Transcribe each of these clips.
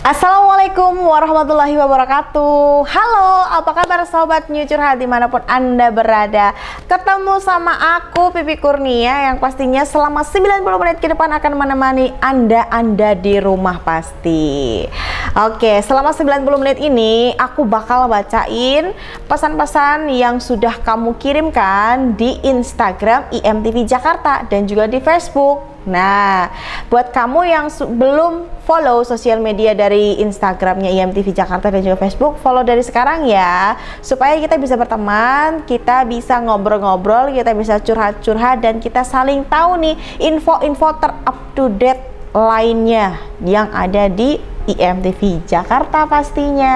Assalamualaikum warahmatullahi wabarakatuh. Halo, apa kabar sobat New Curhat dimanapun Anda berada. Ketemu sama aku Pipi Kurnia yang pastinya selama 90 menit ke depan akan menemani Anda di rumah pasti. Oke, selama 90 menit ini aku bakal bacain pesan-pesan yang sudah kamu kirimkan di Instagram IMTV Jakarta dan juga di Facebook. Nah, buat kamu yang belum follow sosial media dari Instagramnya IMTV Jakarta dan juga Facebook, follow dari sekarang ya, supaya kita bisa berteman, kita bisa ngobrol-ngobrol, kita bisa curhat-curhat, dan kita saling tahu nih info-info ter-up-to-date lainnya yang ada di IMTV Jakarta pastinya.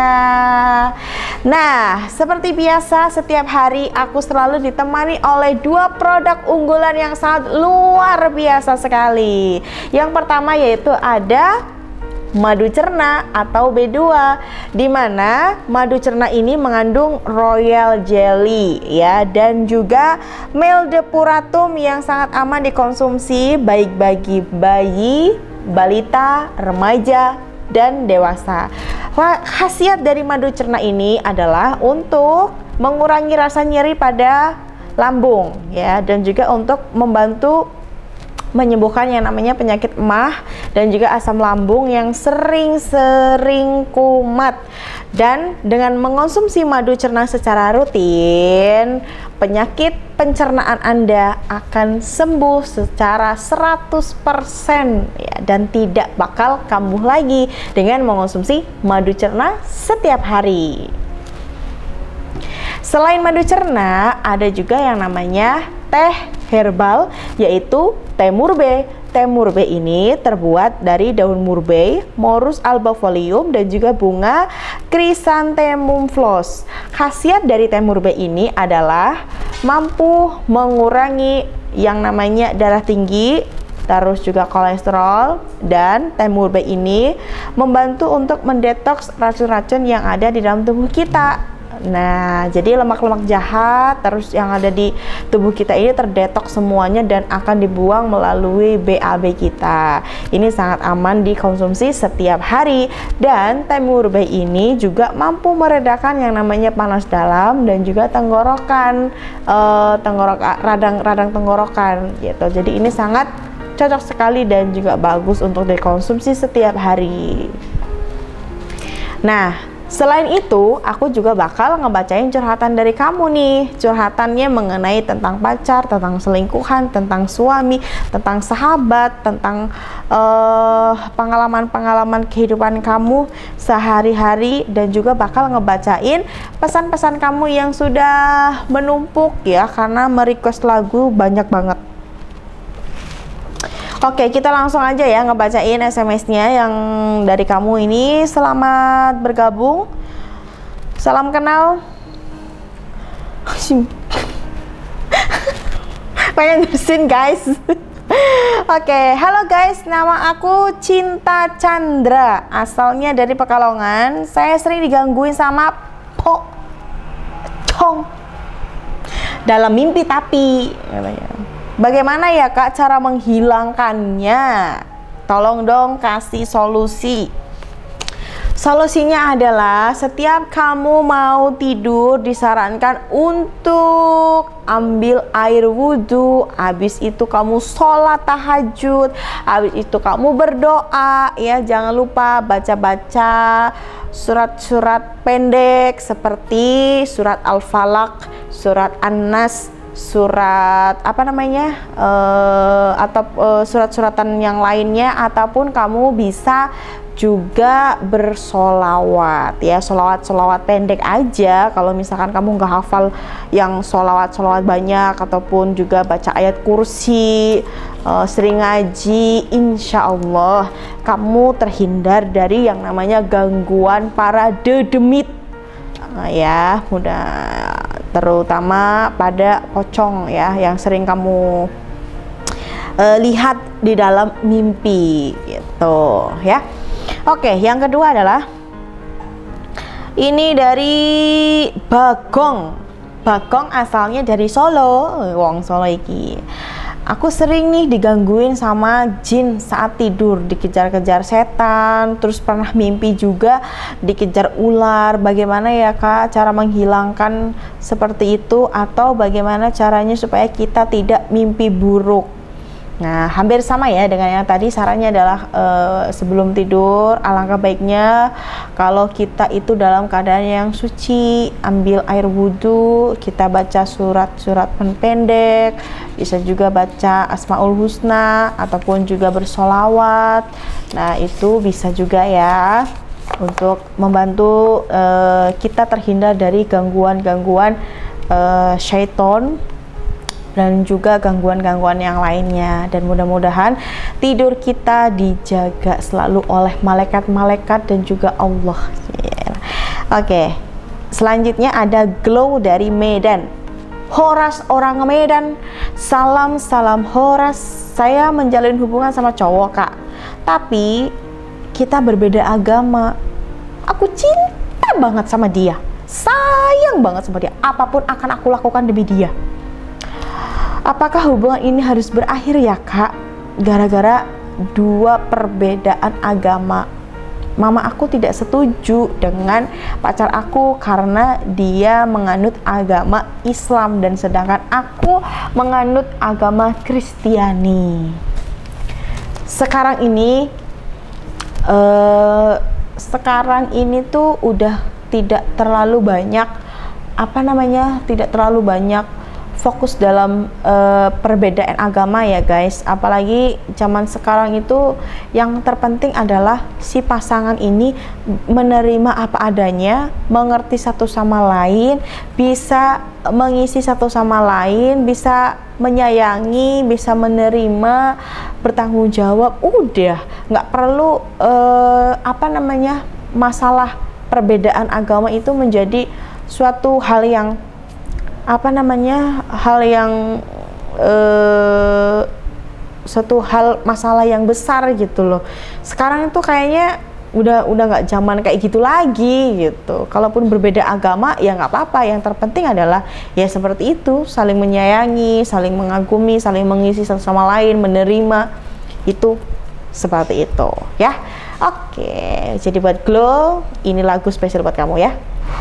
Nah, seperti biasa setiap hari aku selalu ditemani oleh dua produk unggulan yang sangat luar biasa sekali. Yang pertama yaitu ada madu cerna atau B2, dimana madu cerna ini mengandung royal jelly ya, dan juga meldepuratum yang sangat aman dikonsumsi baik bagi bayi, balita, remaja, dan dewasa. Khasiat dari madu cerna ini adalah untuk mengurangi rasa nyeri pada lambung ya, dan juga untuk membantu menyembuhkan yang namanya penyakit emah dan juga asam lambung yang sering kumat. Dan dengan mengonsumsi madu cerna secara rutin, penyakit pencernaan Anda akan sembuh secara 100% ya, dan tidak bakal kambuh lagi dengan mengonsumsi madu cerna setiap hari. Selain madu cerna, ada juga yang namanya teh herbal, yaitu teh murbe. Teh murbe ini terbuat dari daun murbe, Morus albifolium, dan juga bunga Chrysanthemum flos. Khasiat dari teh murbe ini adalah mampu mengurangi yang namanya darah tinggi, terus juga kolesterol, dan teh murbe ini membantu untuk mendetoks racun-racun yang ada di dalam tubuh kita. Nah, jadi lemak-lemak jahat terus yang ada di tubuh kita ini terdetok semuanya dan akan dibuang melalui BAB kita. Ini sangat aman dikonsumsi setiap hari, dan teh murbe ini juga mampu meredakan yang namanya panas dalam dan juga tenggorokan, radang tenggorokan gitu. Jadi ini sangat cocok sekali dan juga bagus untuk dikonsumsi setiap hari. Nah, selain itu, aku juga bakal ngebacain curhatan dari kamu nih. Curhatannya mengenai tentang pacar, tentang selingkuhan, tentang suami, tentang sahabat, tentang pengalaman-pengalaman kehidupan kamu sehari-hari, dan juga bakal ngebacain pesan-pesan kamu yang sudah menumpuk ya, karena merequest lagu banyak banget. Oke, kita langsung aja ya ngebacain SMS-nya yang dari kamu ini. Selamat bergabung, salam kenal. Pengen bersin guys. Oke, halo guys, nama aku Cinta Chandra, asalnya dari Pekalongan. Saya sering digangguin sama pocong dalam mimpi tapi katanya. Bagaimana ya kak cara menghilangkannya? Tolong dong kasih solusi. Solusinya adalah setiap kamu mau tidur disarankan untuk ambil air wudhu, habis itu kamu sholat tahajud, habis itu kamu berdoa ya, jangan lupa baca-baca surat-surat pendek seperti surat Al-Falaq, surat An-Nas, surat apa namanya atau surat-suratan yang lainnya, ataupun kamu bisa juga bersolawat ya, solawat pendek aja. Kalau misalkan kamu nggak hafal yang solawat banyak, ataupun juga baca ayat kursi, sering ngaji, insya Allah kamu terhindar dari yang namanya gangguan para dedemit ya, mudah, terutama pada pocong ya yang sering kamu lihat di dalam mimpi gitu ya. Oke, yang kedua adalah ini dari Bagong. Bagong asalnya dari Solo, wong Solo iki. Aku sering nih digangguin sama jin saat tidur, dikejar-kejar setan, terus pernah mimpi juga dikejar ular. Bagaimana ya Kak cara menghilangkan seperti itu, atau bagaimana caranya supaya kita tidak mimpi buruk? Nah, hampir sama ya dengan yang tadi. Sarannya adalah sebelum tidur alangkah baiknya kalau kita itu dalam keadaan yang suci, ambil air wudhu, kita baca surat-surat pendek, bisa juga baca Asmaul Husna ataupun juga bersolawat. Nah, itu bisa juga ya untuk membantu kita terhindar dari gangguan-gangguan syaiton dan juga gangguan-gangguan yang lainnya. Dan mudah-mudahan tidur kita dijaga selalu oleh malaikat-malaikat dan juga Allah. Oke, selanjutnya ada Glow dari Medan. Horas orang Medan, salam Horas. Saya menjalin hubungan sama cowok Kak, tapi kita berbeda agama. Aku cinta banget sama dia, sayang banget sama dia, apapun akan aku lakukan demi dia. Apakah hubungan ini harus berakhir ya Kak, gara-gara dua perbedaan agama? Mama aku tidak setuju dengan pacar aku karena dia menganut agama Islam dan sedangkan aku menganut agama Kristiani. Sekarang ini tuh udah tidak terlalu banyak tidak terlalu banyak fokus dalam perbedaan agama ya guys. Apalagi zaman sekarang itu yang terpenting adalah si pasangan ini menerima apa adanya, mengerti satu sama lain, bisa mengisi satu sama lain, bisa menyayangi, bisa menerima, bertanggung jawab. Udah nggak perlu masalah perbedaan agama itu menjadi suatu hal yang masalah yang besar gitu loh. Sekarang itu kayaknya udah nggak zaman kayak gitu lagi gitu. Kalaupun berbeda agama ya nggak apa-apa, yang terpenting adalah ya seperti itu, saling menyayangi, saling mengagumi, saling mengisi satu sama lain, menerima, itu seperti itu ya. Oke, jadi buat Glow, ini lagu spesial buat kamu ya.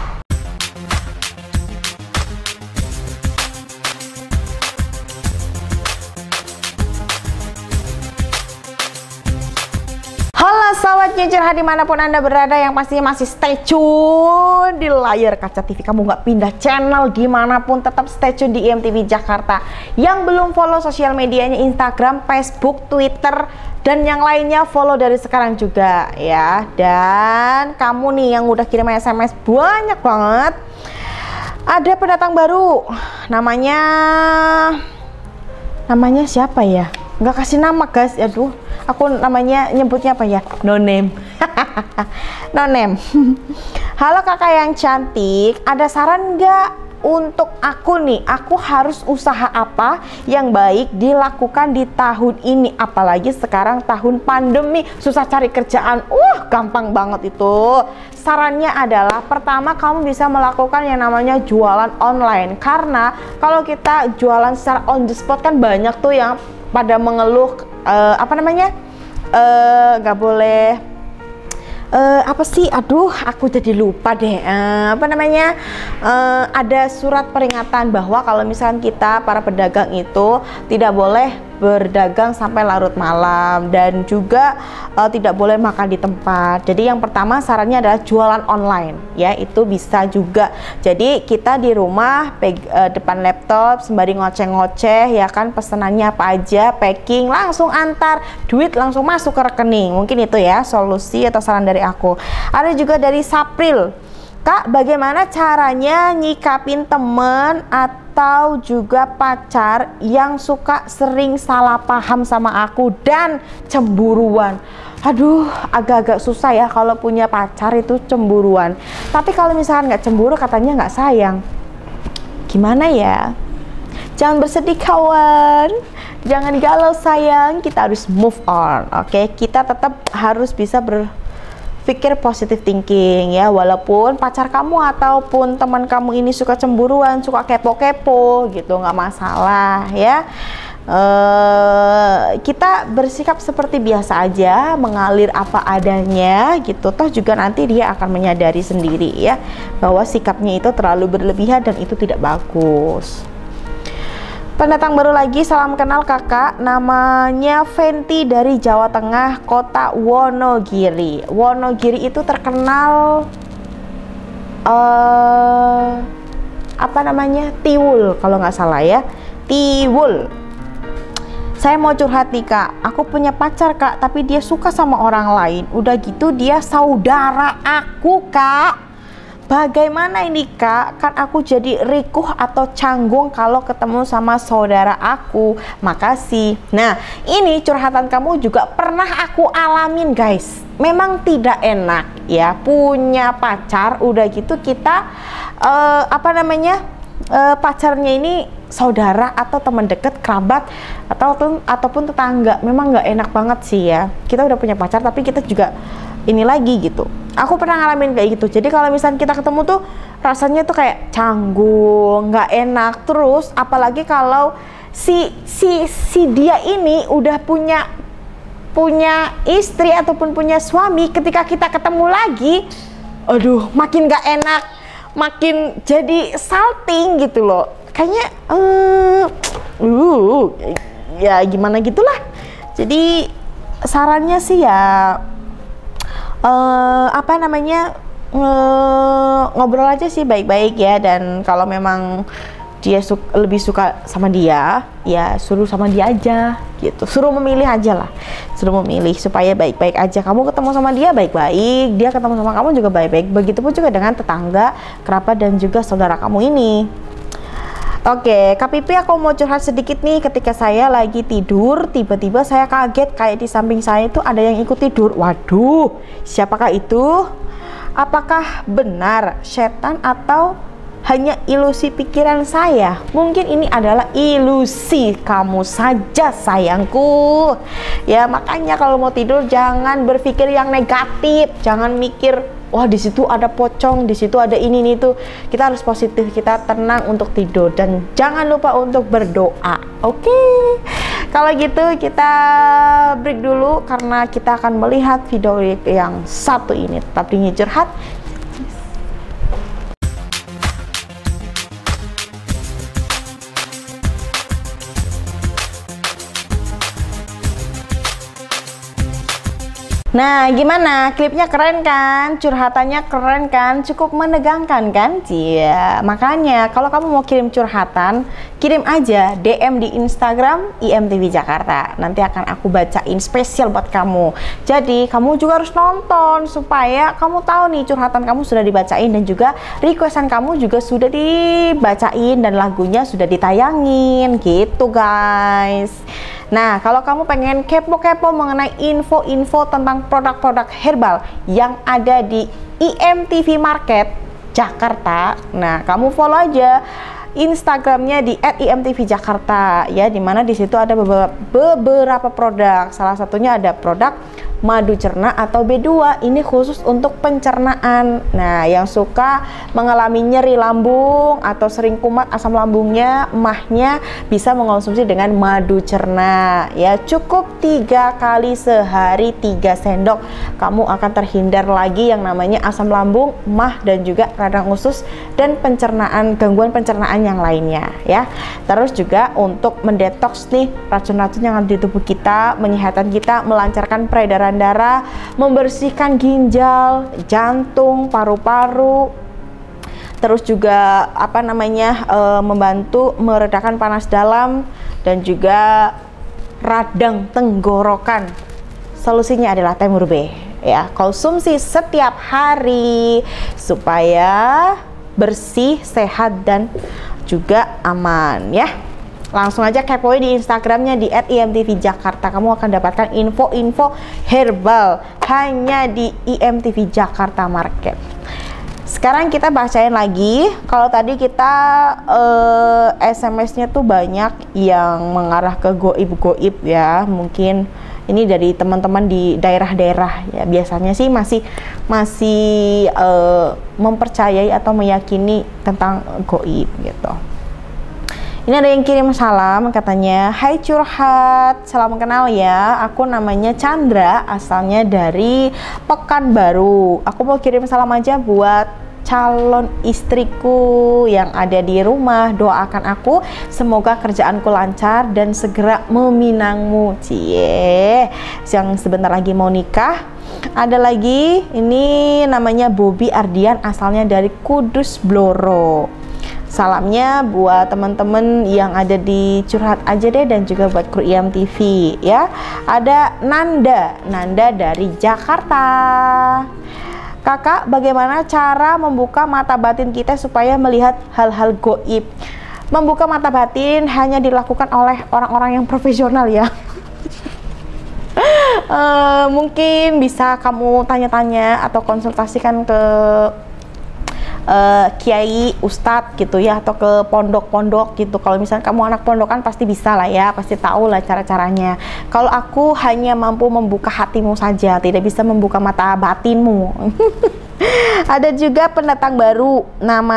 Sahabat Curhat dimanapun Anda berada, yang pastinya masih stay tune di layar kaca TV. Kamu nggak pindah channel dimanapun, tetap stay tune di IMTV Jakarta. Yang belum follow sosial medianya Instagram, Facebook, Twitter, dan yang lainnya follow dari sekarang juga ya. Dan kamu nih yang udah kirim SMS banyak banget, ada pendatang baru, namanya siapa ya? Nggak kasih nama guys, aduh, aku namanya nyebutnya apa ya? No name. No name. Halo kakak yang cantik, ada saran nggak untuk aku nih? Aku harus usaha apa yang baik dilakukan di tahun ini? Apalagi sekarang tahun pandemi, susah cari kerjaan. Gampang banget itu. Sarannya adalah, pertama kamu bisa melakukan yang namanya jualan online. Karena kalau kita jualan secara on the spot kan banyak tuh yang pada mengeluh nggak boleh aku jadi lupa deh, ada surat peringatan bahwa kalau misalkan kita para pedagang itu tidak boleh berdagang sampai larut malam dan juga tidak boleh makan di tempat. Jadi yang pertama sarannya adalah jualan online ya, itu bisa juga. Jadi kita di rumah depan laptop sembari ngoceh-ngoceh ya kan, pesenannya apa aja, packing langsung antar, duit langsung masuk ke rekening. Mungkin itu ya solusi atau saran dari aku. Ada juga dari Sapril. Kak, bagaimana caranya nyikapin temen atau juga pacar yang suka sering salah paham sama aku dan cemburuan? Aduh, agak-agak susah ya kalau punya pacar itu cemburuan. Tapi kalau misalkan nggak cemburu katanya nggak sayang. Gimana ya? Jangan bersedih kawan, jangan galau sayang, kita harus move on. Oke, kita tetap harus bisa pikir positive thinking ya, walaupun pacar kamu ataupun teman kamu ini suka cemburuan, suka kepo-kepo gitu, nggak masalah ya. kita bersikap seperti biasa aja, mengalir apa adanya gitu. Toh juga nanti dia akan menyadari sendiri ya bahwa sikapnya itu terlalu berlebihan dan itu tidak bagus. Pendatang baru lagi, salam kenal kakak, namanya Fenty dari Jawa Tengah, kota Wonogiri. Wonogiri itu terkenal apa namanya, Tiwul kalau nggak salah ya, Tiwul. Saya mau curhat nih kak, aku punya pacar kak, tapi dia suka sama orang lain. Udah gitu dia saudara aku kak. Bagaimana ini kak? Kan aku jadi rikuh atau canggung kalau ketemu sama saudara aku. Makasih. Nah, ini curhatan kamu juga pernah aku alamin guys. Memang tidak enak ya punya pacar. Udah gitu kita pacarnya ini saudara atau teman dekat, kerabat ataupun tetangga. Memang nggak enak banget sih ya. Kita udah punya pacar tapi kita juga ini lagi gitu. Aku pernah ngalamin kayak gitu. Jadi kalau misalnya kita ketemu tuh rasanya tuh kayak canggung, nggak enak. Terus apalagi kalau si dia ini udah punya istri ataupun punya suami, ketika kita ketemu lagi, aduh makin nggak enak, makin jadi salting gitu loh. Kayaknya ya gimana gitulah. Jadi sarannya sih ya ngobrol aja sih baik-baik ya. Dan kalau memang dia lebih suka sama dia, ya suruh sama dia aja gitu, suruh memilih aja lah, suruh memilih supaya baik-baik aja. Kamu ketemu sama dia baik-baik, dia ketemu sama kamu juga baik-baik. Begitupun juga dengan tetangga, kerabat dan juga saudara kamu ini. Oke, Kak Pipi, aku mau curhat sedikit nih. Ketika saya lagi tidur, tiba-tiba saya kaget kayak di samping saya itu ada yang ikut tidur. Waduh, siapakah itu? Apakah benar setan atau hanya ilusi pikiran saya? Mungkin ini adalah ilusi kamu saja sayangku. Ya makanya kalau mau tidur jangan berpikir yang negatif, jangan mikir wah di situ ada pocong, di situ ada ini tuh. Kita harus positif, kita tenang untuk tidur dan jangan lupa untuk berdoa. Oke. Kalau gitu kita break dulu karena kita akan melihat video yang satu ini. Tetap di Curhat. Nah, gimana? Klipnya keren kan? Curhatannya keren kan? Cukup menegangkan kan? Iya. Makanya kalau kamu mau kirim curhatan, kirim aja DM di Instagram IMTV Jakarta. Nanti akan aku bacain spesial buat kamu. Jadi, kamu juga harus nonton supaya kamu tahu nih curhatan kamu sudah dibacain dan juga requestan kamu juga sudah dibacain dan lagunya sudah ditayangin gitu, guys. Nah, kalau kamu pengen kepo-kepo mengenai info-info tentang produk-produk herbal yang ada di IMTV Market Jakarta, nah kamu follow aja Instagramnya di @imtvjakarta ya, dimana di situ ada beberapa produk. Salah satunya ada produk madu cerna atau B2, ini khusus untuk pencernaan. Nah, yang suka mengalami nyeri lambung atau sering kumat asam lambungnya, emahnya, bisa mengonsumsi dengan madu cerna ya. Cukup 3 kali sehari 3 sendok, kamu akan terhindar lagi yang namanya asam lambung, emah dan juga radang usus dan gangguan pencernaan yang lainnya ya. Terus juga untuk mendetoks nih racun-racun yang ada di tubuh kita, menyehatkan kita, melancarkan peredaran darah, membersihkan ginjal, jantung, paru-paru. Terus juga membantu meredakan panas dalam dan juga radang tenggorokan. Solusinya adalah Temur B ya. Konsumsi setiap hari supaya bersih, sehat dan juga aman ya. Langsung aja kepoin di Instagramnya di @imtvjakarta. Kamu akan dapatkan info-info herbal hanya di IMTV Jakarta Market. Sekarang kita bacain lagi. Kalau tadi kita SMS-nya tuh banyak yang mengarah ke goib-goib ya. Mungkin ini dari teman-teman di daerah-daerah ya. Biasanya sih masih mempercayai atau meyakini tentang goib gitu. Ini ada yang kirim salam, katanya, "Hai curhat, salam kenal ya. Aku namanya Chandra, asalnya dari Pekanbaru. Aku mau kirim salam aja buat calon istriku yang ada di rumah. Doakan aku, semoga kerjaanku lancar dan segera meminangmu." Cie, yang sebentar lagi mau nikah. Ada lagi, ini namanya Bobby Ardian, asalnya dari Kudus Bloro. Salamnya buat teman-teman yang ada di Curhat Aja deh, dan juga buat kru IAM TV ya. Ada Nanda dari Jakarta. "Kakak, bagaimana cara membuka mata batin kita supaya melihat hal-hal goib?" Membuka mata batin hanya dilakukan oleh orang-orang yang profesional ya. Mungkin bisa kamu tanya-tanya atau konsultasikan ke kiai, ustadz gitu ya, atau ke pondok-pondok gitu. Kalau misalnya kamu anak pondokan pasti bisa lah ya, pasti tahu lah cara-caranya. Kalau aku hanya mampu membuka hatimu saja, tidak bisa membuka mata batinmu. Ada juga pendatang baru,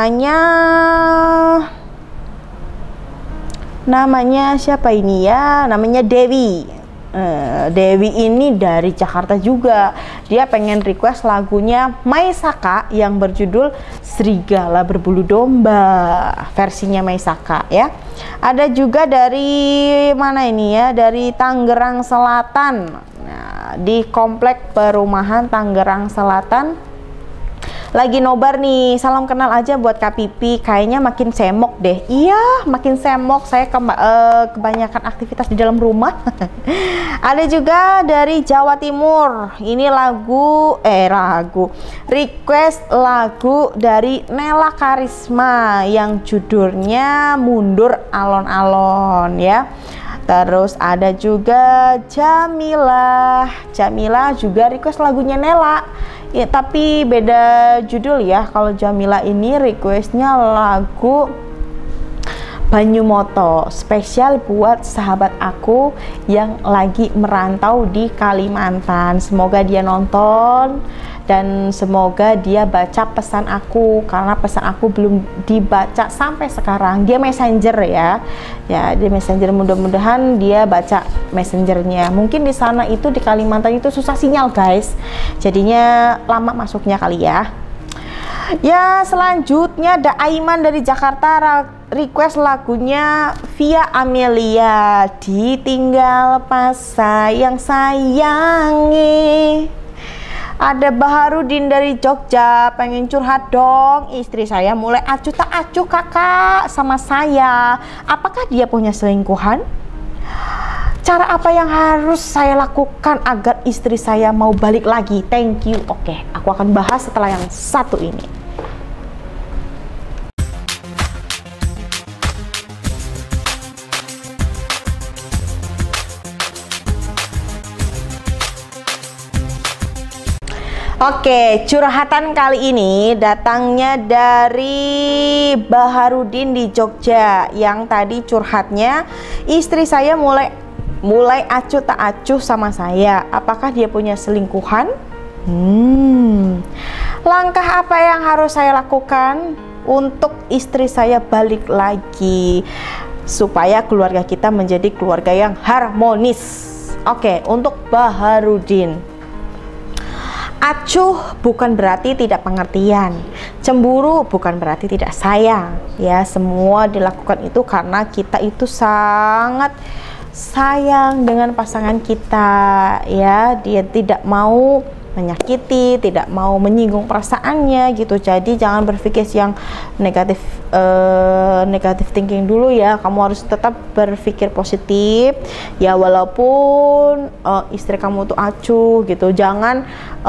namanya siapa ini ya? Namanya Dewi. Dewi ini dari Jakarta juga. Dia pengen request lagunya Maisaka yang berjudul Serigala Berbulu Domba, versinya Maisaka ya. Ada juga dari mana ini ya, dari Tangerang Selatan. Nah, di komplek perumahan Tangerang Selatan lagi nobar nih. "Salam kenal aja buat Kak Pipi, kayaknya makin semok deh." Iya, makin semok, saya kebanyakan aktivitas di dalam rumah. Ada juga dari Jawa Timur, ini request lagu dari Nela Karisma yang judulnya Mundur Alon-Alon ya. Terus ada juga Jamila juga request lagunya Nela ya, tapi beda judul ya. Kalau Jamila ini requestnya lagu Banyumoto, spesial buat sahabat aku yang lagi merantau di Kalimantan. Semoga dia nonton dan semoga dia baca pesan aku, karena pesan aku belum dibaca sampai sekarang. Dia messenger ya, dia messenger, mudah-mudahan dia baca messengernya. Mungkin di sana itu di Kalimantan itu susah sinyal guys, jadinya lama masuknya kali ya. Ya, selanjutnya ada Aiman dari Jakarta, request lagunya Via Amelia, Ditinggal Pas Sayang Sayangi. Ada Baharudin dari Jogja, pengen curhat dong, istri saya mulai acuh tak acuh kakak sama saya. Apakah dia punya selingkuhan? Cara apa yang harus saya lakukan agar istri saya mau balik lagi? Thank you. Oke, aku akan bahas setelah yang satu ini. Oke, curhatan kali ini datangnya dari Baharudin di Jogja, yang tadi curhatnya istri saya mulai acuh tak acuh sama saya. Apakah dia punya selingkuhan? Langkah apa yang harus saya lakukan untuk istri saya balik lagi supaya keluarga kita menjadi keluarga yang harmonis? Oke, untuk Baharudin, acuh bukan berarti tidak pengertian, cemburu bukan berarti tidak sayang ya. Semua dilakukan itu karena kita itu sangat sayang dengan pasangan kita ya. Dia tidak mau menyakiti, tidak mau menyinggung perasaannya gitu. Jadi jangan berpikir yang negatif thinking dulu ya. Kamu harus tetap berpikir positif ya, walaupun istri kamu tuh acuh gitu. Jangan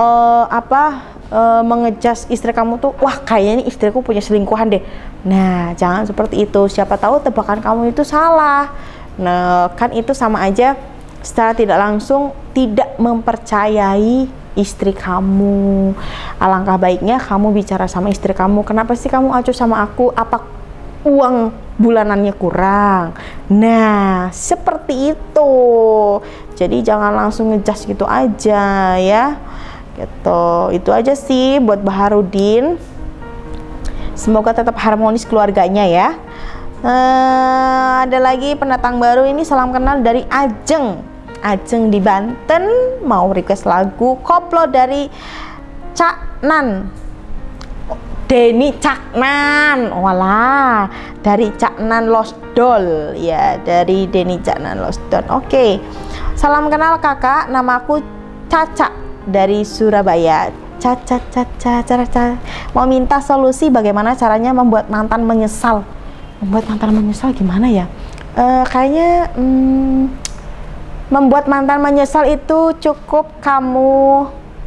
mengejas istri kamu tuh, wah kayaknya istriku punya selingkuhan deh. Nah, jangan seperti itu. Siapa tahu tebakan kamu itu salah. Nah, kan itu sama aja secara tidak langsung tidak mempercayai istri kamu. Alangkah baiknya kamu bicara sama istri kamu, kenapa sih kamu acuh sama aku? Apa uang bulanannya kurang? Nah, seperti itu. Jadi jangan langsung ngejudge gitu aja ya. Gitu. Itu aja sih buat Baharudin. Semoga tetap harmonis keluarganya ya. Ada lagi pendatang baru ini, salam kenal dari Ajeng. Ajeng di Banten mau request lagu Koplo dari Cak Nan. Denny Caknan, walah, dari Caknan Losdol ya, dari Denny Caknan Losdol. Oke, salam kenal kakak, namaku Caca dari Surabaya. Caca, mau minta solusi bagaimana caranya membuat mantan menyesal. Membuat mantan menyesal gimana ya? Kayaknya membuat mantan menyesal itu cukup kamu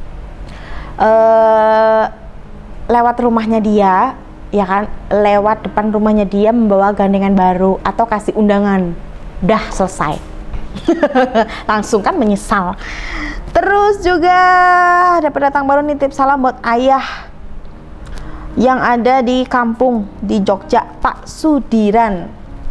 lewat rumahnya dia, ya kan, lewat depan rumahnya dia membawa gandengan baru atau kasih undangan, dah selesai. Langsung kan menyesal. Terus juga ada pendatang baru nitip salam buat ayah yang ada di kampung di Jogja, Pak Sudiran.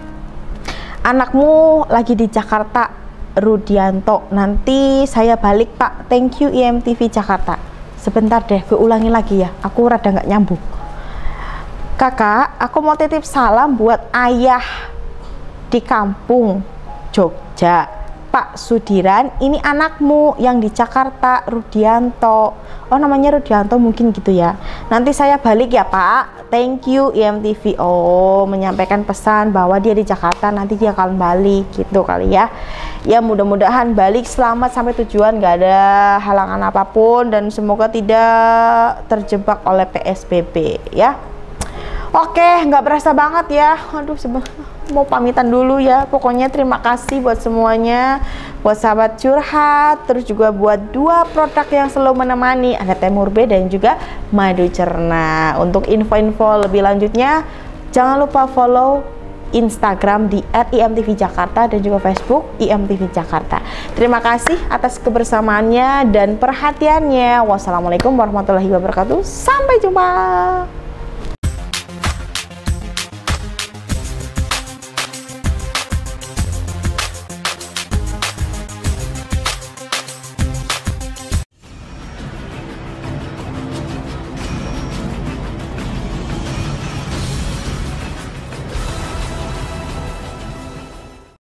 Anakmu lagi di Jakarta, Rudianto. Nanti saya balik Pak, thank you IMTV Jakarta. Sebentar deh, gue ulangi lagi ya, aku rada nggak nyambung. Kakak, aku mau titip salam buat ayah di kampung Jogja, Pak Sudiran. Ini anakmu yang di Jakarta, Rudianto. Oh, namanya Rudianto mungkin gitu ya. Nanti saya balik ya Pak, thank you IMTV. Oh, menyampaikan pesan bahwa dia di Jakarta, nanti dia akan balik gitu kali ya. Ya mudah-mudahan balik selamat sampai tujuan, gak ada halangan apapun, dan semoga tidak terjebak oleh PSBB ya. Oke, nggak berasa banget ya. Aduh, mau pamitan dulu ya. Pokoknya terima kasih buat semuanya, buat sahabat curhat, terus juga buat dua produk yang selalu menemani, ada Temur B dan juga Madu Cerna. Untuk info-info lebih lanjutnya, jangan lupa follow Instagram di @IMTV_Jakarta dan juga Facebook IMTV Jakarta. Terima kasih atas kebersamaannya dan perhatiannya. Wassalamualaikum warahmatullahi wabarakatuh. Sampai jumpa.